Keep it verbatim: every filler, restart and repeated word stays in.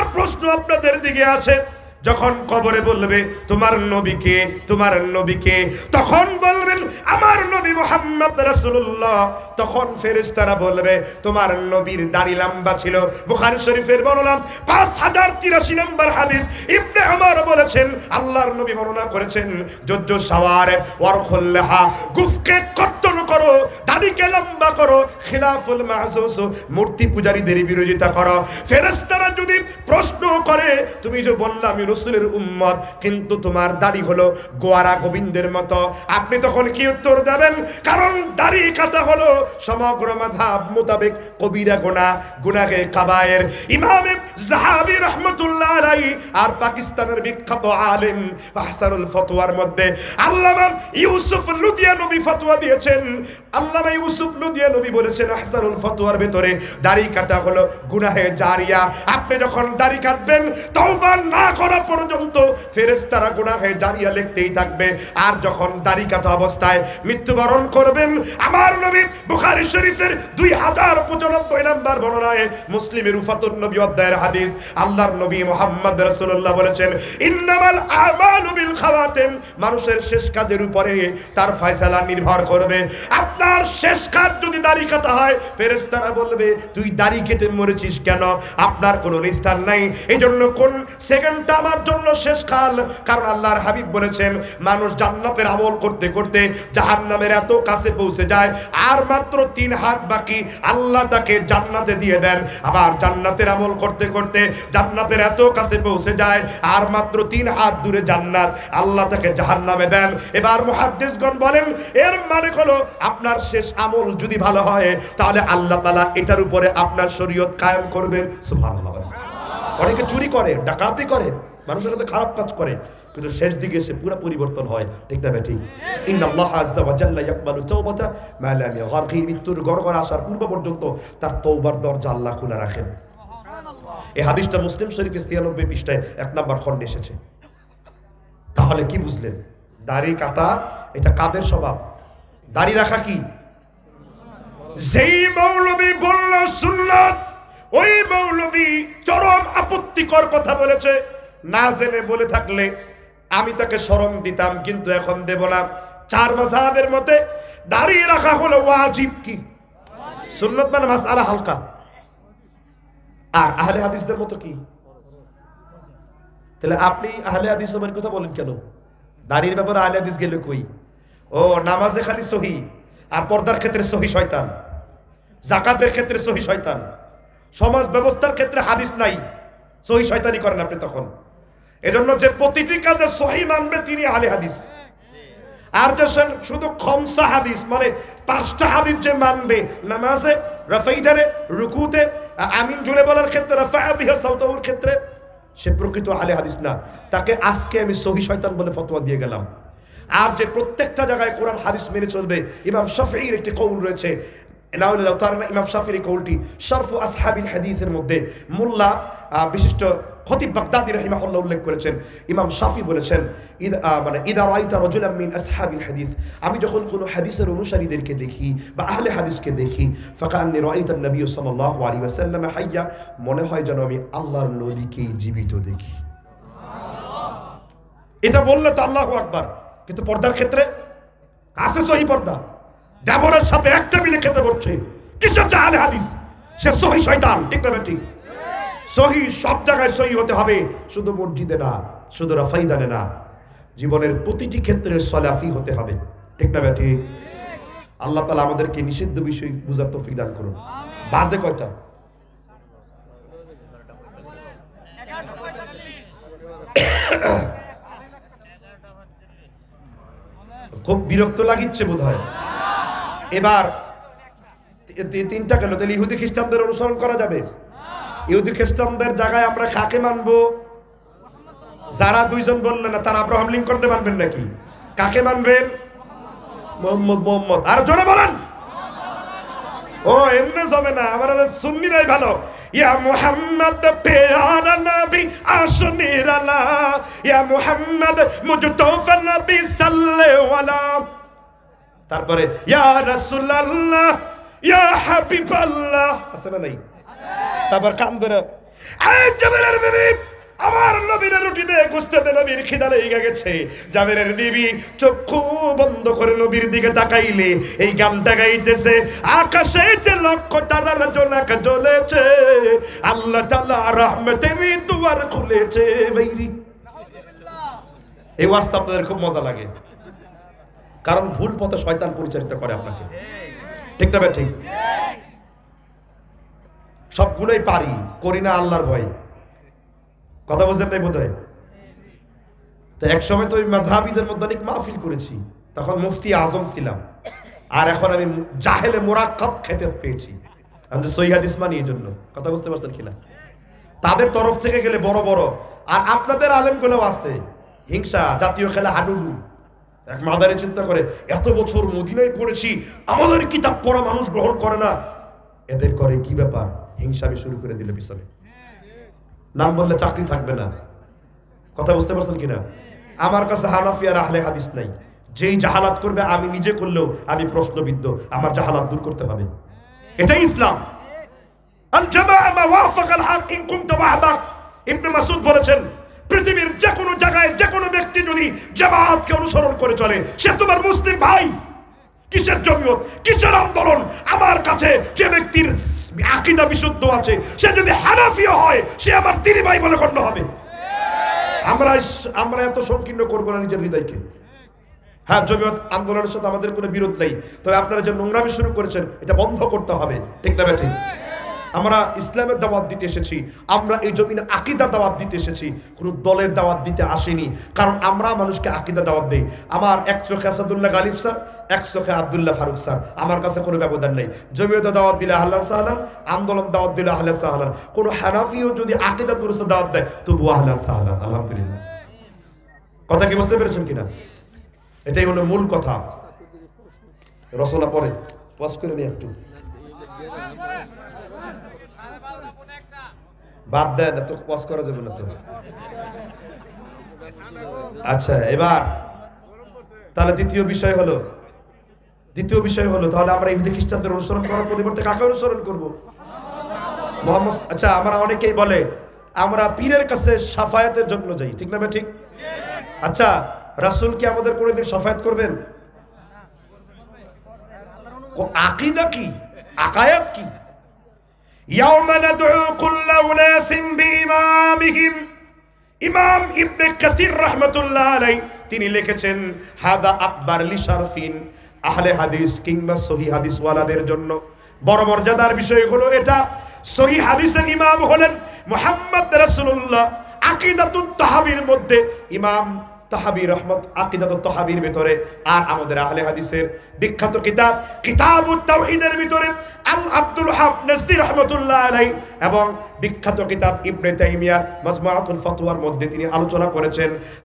প্রশ্ন আপনাদের দিকে আছে, যখন কবরে বলবে তোমার নবীকে, তোমার নবীকে, তখন বলবেন আমার নবী মুহাম্মদ রাসূলুল্লাহ। তখন ফেরেশতারা বলবে তোমার নবীর দাড়ি লম্বা ছিল। বুখারী শরীফের বর্ণনা পাঁচ হাজার তিরাশি নম্বর হাদিস, ইবনে উমর বলেছেন আল্লাহর নবী বর্ণনা করেছেন জুজ্জু সাওয়ার ওয়ারখুল্লাহা, গুফকে কর্তন করো, দাড়িকে লম্বা করো, খিলাফুল মাহজুস, মূর্তি পূজারীদের বিরোধিতা করো। ফেরেশতারা যদি প্রশ্ন করে তুমি যে বললাম রাসূলের উম্মত, কিন্তু তোমার দাড়ি হলো গোয়ারা গোবিন্দের মতো, আপনি তখন কি উত্তর দেবেন? কারণ দাড়ি কাটা হলো সমগ্র মাযহাব মোতাবেক কবিরা গুনাহ, গুনাহে কাবায়ের। ইমাম যাহাবী রাহমাতুল্লাহ আলাইহি আর পাকিস্তানের বিখ্যাত আলেম আহসানুল ফতোয়ার মধ্যে আল্লামা ইউসুফ লুধিয়ানবী ফতোয়া দিয়েছেন। আল্লামা ইউসুফ লুধিয়ানবী বলেছেন আহসানুল ফতোয়ার ভিতরে দাড়ি কাটা হলো গুনাহে জারিয়া। আপনি যখন দাড়ি কাটবেন তওবা না করা পর্যন্ত ফেরেশতারা গুনাহে জারিয়া লিখতেই থাকবে। আর যখন দাড়ি কাটা অবস্থায় মৃত্যুবরণ করবেন, আমার নবী বুখারী শরীফের দুই হাজার পঁচানব্বই নম্বর বর্ণনায়, মুসলিমের উফাতুন নবী অধ্যায়ের হাদিস, আল্লাহর নবী মুহাম্মদ রাসূলুল্লাহ বলেছেন ইন্নামাল আমালু বিল খাওয়াতিম, মানুষের শেষ কাজের উপরে তার ফয়সালা নির্ভর করবে। আপনার শেষ কাজ যদি দাড়ি কাটা হয়, ফেরেশতারা বলবে তুই দাড়ি কেটে মরেছিস কেন? আপনার কোনো নিস্তার নাই। এইজন্য কোন সেকেন্ডটা আমার জন্য শেষ কাল, কারণ আল্লাহর হাবিব বলেছেন মানুষ জান্নাতের আমল করতে করতে জাহান্নামের এত কাছে পৌঁছে যায়, আর মাত্র তিন হাত বাকি, আল্লাহ তাকে জান্নাতে দিয়ে দেন। আবার জান্নাতের আমল করতে করতে জান্নাতের এত কাছে পৌঁছে যায়, আর মাত্র তিন হাত দূরে জান্নাত, আল্লাহ তাকে জাহান্নামে দেন। এবার মুহাদ্দিসগণ বলেন এর মানে হলো আপনার শেষ আমল যদি ভালো হয়, তাহলে আল্লাহ তাআলা এটার উপরে আপনার শরীয়ত কায়েম করবেন। সুবহানাল্লাহ। অনেকে চুরি করে, ডাকাতি করে, মানুষের সাথে খারাপ কাজ করে, কিন্তু শেষ দিকে সে পুরো পরিবর্তন হয়। ঠিক না ঠিক? ইন্নাল্লাহ আযজা ওয়া জাল্লা ইয়াকবালু তাওবাতা মা লাম ইয়াগফি, মৃত্যুর গড়গড় আসার পূর্ব পর্যন্ত তার তওবার দরজা আল্লাহ খোলা রাখেন। এই হাদিসটা মুসলিম শরীফের ছিয়ানব্বই পৃষ্ঠায় এক নম্বর খণ্ডে এসেছে। তাহলে কি বুঝলেন? দাড়ি কাটা এটা কাদের স্বভাব? দাড়ি রাখা কি? যেই মৌলবী বলল সুন্নাত, ওই মৌলবী চরম আপত্তিকর কথা বলেছে। না জেনে বলে থাকলে আমি তাকে শরম দিতাম, কিন্তু এখন দেব না। চার মাযহাবের মতে দাড়ি রাখা হলো ওয়াজিব। কি? সুন্নাত মানে মাসআলা হালকা। আর আহলে হাদিসদের মতো কি? তাহলে আপনি আহলে হাদিস আমার কথা বলেন কেন? দাড়ির ব্যাপারে আহলে হাদিস গেলে কই? ও নামাজে খালি সহি, আর পর্দার ক্ষেত্রে সহি শয়তান, যাকাতের ক্ষেত্রে সহি শয়তান, সমাজ ব্যবস্থার ক্ষেত্রে হাদিস নাই, সহি শয়তানি করেন আপনি তখন। এজন্য যে প্রতিটি কাজে সহি মানবে তিনি আহলে হাদিস। আর যে শুধু খমসা হাদিস মানে পাঁচটা হাদিস যে মানবে, নামাজে রাফাইদারে, রুকুতে আমিন জুড়ে বলার ক্ষেত্রে, রাফা বিহা সাউতাউর ক্ষেত্রে, সে প্রকৃত আহলে হাদিস না। তাকে আজকে আমি সহি শয়তান বলে ফতোয়া দিয়ে গেলাম। আর যে প্রত্যেকটা জায়গায় কোরআন হাদিস মেনে চলবে, ইমাম শাফিঈর একটি কওল রয়েছে, ইমাম শাফিঈর এই কওলটি শরফু আসহাবিল হাদিসের মধ্যে মোল্লা বিশিষ্ট খতিব বাগদাদি রাহিমাহুল্লাহ উল্লেখ করেছেন। ইমাম শাফি বলেছেন ইদা মানে ইদা রাআইতা রাজুলাম মিন আসহাবিল হাদিস, আমি যখন কোনো হাদিসের অনুসারীদেরকে দেখি বা আহলে হাদিসকে দেখি, ফাকান্নি রাআইতান নবী সাল্লাল্লাহু আলাইহি ওয়াসাল্লাম হাইয়া, মনে হয় যেন আমি আল্লাহর নবীকে জীবিত দেখি। এটা বললে তো আল্লাহু আকবার, কিন্তু পর্দার ক্ষেত্রে আছে সহি পর্দা, দেবরের সাথে একটা মিলে খেতে বসছে, কিসের যে আহলে হাদিস? সে সহি শয়তান। ঠিক না ঠিক? সহি সব জায়গায় সহি হতে হবে, শুধু মসজিদে না, শুধু রাফাইদানে না, জীবনের প্রতিটি ক্ষেত্রে সলাফি হতে হবে। ঠিক না ঠিক? আল্লাহ তাআলা আমাদেরকে নিষিদ্ধ বিষয় বুঝার তৌফিক দান করুন। বাজে কয়টা? খুব বিরক্ত লাগিচ্ছে বোধ হয়। এবার তিনটা গেল, তাহলে ইহুদি খ্রিস্টানদের অনুসরণ করা যাবে? ইহুদি খ্রিস্টানদের জায়গায় আমরা কাকে মানবো? যারা দুইজন বললেন না, তারা আব্রাহাম লিঙ্কনকে মানবেন নাকি? কাকে মানবেন? মোহাম্মদ মোহাম্মদ আর জোরে বলেন। ও এমনি যাবে না, আমাদের সুন্নিরাই ভালো। ইয়া মুহাম্মদ প্যারা নবী আশনির আলা, ইয়া মুহাম্মদ মুজতফা নবী সাল্লাল্লাহু আলাইহি, তারপরে ইয়া রাসূলুল্লাহ ইয়া হাবিবাল্লাহ, আছে না নাই? তারপর কান ধরে এই জাবেরের বিবি আমার নবীর রুটিতে গুস্তাতে নবীর খিদা লেগে গেছে। জাবেরের বিবি চক্ষু বন্ধ করে নবীর দিকে তাকাইলে এই গানটা গাইতেছে, আকাশে যে লক্ষ তারার জোনাক জ্বলেছে, আল্লাহ তাআলা রহমতের দুয়ার খুলেছে বাইরি। এই ওয়াজটা আপনাদের খুব মজা লাগে, কারণ ভুল পথে শয়তান পরিচালিত করে আপনাকে, ঠিক না ভাই? ঠিক। সবগুলোই পারি, করি না আল্লাহর ভয়। কথা বুঝলেন নাই বোধ হয়? তো এক সময় তো ওই মাযহাবীদের মধ্যে অনেক মাহফিল করেছি, তখন মুফতি আজম ছিলাম, আর এখন আমি জাহেলে মুরাক্কাব খেতে পেয়েছি। আমি তো সহিহ হাদিস মানি, এই জন্য। কথা বুঝতে পারছেন কিনা? তাদের তরফ থেকে গেলে বড় বড়, আর আপনাদের আলেমগুলোও আছে হিংসা, জাতীয় খেলা হাডুডু। এক মাদারে চিন্তা করে, এত বছর মদিনায় পড়েছি, আমাদের কিতাব পড়া মানুষ গ্রহণ করে না, এদের করে কি ব্যাপার? হিংসামি শুরু করে দিলে পিছনে। নাম বললে চাকরি থাকবে না। কথা বুঝতে পারছেন কিনা? আমার কাছে হানাফি আর আহলে হাদিস নাই। যেই জাহালাত করবে, আমি নিজে করলেও আমি প্রশ্নবিদ্ধ, আমার জাহালাত দূর করতে হবে। এটাই ইসলাম। আল জামাআ মা ওয়াফাকাল হক ইন কুনতা ওয়াহদাক। ইবনে মাসউদ বলেছেন, পৃথিবীর যে কোনো জায়গায় যে কোনো ব্যক্তি যদি জামায়াতকে অনুসরণ করে চলে, সে তোমার মুসলিম ভাই। কিসের জমিয়ত, কিসের আন্দোলন? আমার কাছে যে ব্যক্তির আকীদা বিশুদ্ধ আছে, সে যদি হানাফিও হয়, সে আমার দিনী ভাই বলে গণ্য হবে। আমরা আমরা এত সংকীর্ণ করব না নিজের হৃদয়কে। হ্যাঁ, জমিয়ত আন্দোলনের সাথে আমাদের কোনো বিরোধ নেই, তবে আপনারা যে নোংরামি শুরু করেছেন, এটা বন্ধ করতে হবে, ঠিক না ঠিক? আমরা ইসলামের দাওয়াত দিতে এসেছি, আমরা এই জমিনে আকীদার দাওয়াত দিতে এসেছি, কোনো দলের দাওয়াত দিতে আসেনি। কারণ আমরা মানুষকে আকীদা দাওয়াত দেই। আমার এক চোখে আসাদুল্লাহ গালিব স্যার, এক চোখে আব্দুল্লাহ ফারুক স্যার, আমার কাছে কোনো ব্যবধান নেই। জমিয়তে দাওয়াত দিলে আহলান সাহলান, আন্দোলন দাওয়াত দিলে আহলে সাহলান। কোনো হানাফিও যদি আকীদা দুরুস্ত দাওয়াত দেয়, তবু আহলান সাহলান, আলহামদুলিল্লাহ। কথা কি বুঝতে পেরেছেন কিনা? এটাই হলো মূল কথা। রসনা পরে ওয়াজ করে নিয়ে একটু বাদ দেন, তো ওয়াজ করা যাবে না তো। আচ্ছা, এবার তাহলে দ্বিতীয় বিষয় হলো দ্বিতীয় বিষয় হলো তাহলে আমরা ইহুদি খ্রিস্টানদের অনুসরণ করার পরিবর্তে কাকে অনুসরণ করব? মোহাম্মদ। আচ্ছা, আমরা অনেকেই বলে আমরা পীরের কাছে শাফায়াতের জন্য যাই, ঠিক না ভাই? ঠিক। আচ্ছা, রাসূল কি আমাদের কোনোদিন শাফায়াত করবেন? আকীদা কি, আকায়াত কি? ইয়াউমা নাদউ কুল্লা উনাসিন বিইমামিহিম। ইমাম ইবনে কাসির রাহমাতুল্লাহ আলাইহি তিনি লিখেছেন, হাদা আকবার লিশারফিন আহলে হাদিস কিংবা সহিহ হাদিস ওয়ালাদের জন্য বড় মর্যাদার বিষয় হলো এটা। সহিহ হাদিসের ইমাম হলেন মুহাম্মদ রাসূলুল্লাহ। আকীদাতুত তাহাবীর মধ্যে ইমাম তাহাবী রহমত আকীদাতুত তাহাবীর ভিতরে, আর আমাদের আহলে হাদিসের বিখ্যাত কিতাব কিতাবুত তাওহীদের ভিতরে আল আব্দুল ওয়াহাব নাজদি রাহমাতুল্লাহ আলাইহি এবং বিখ্যাত কিতাব ইবনে তাইমিয়ার মাজমুআতুল ফাতওয়ার মধ্যে তিনি আলোচনা করেছেন।